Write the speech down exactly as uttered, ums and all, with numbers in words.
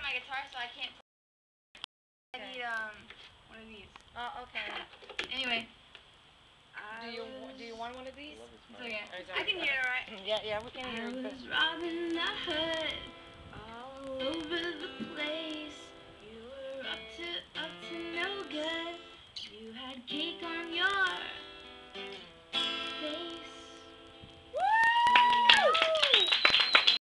on my guitar, so I can't play. I Okay. need um one of these. Oh, okay. Anyway. Do you do you want one of these? It's okay. Or is I can hear it, right? Yeah, yeah, we can hear I it. was robbing the hood all over the place. You were up to up to no good. You had cake on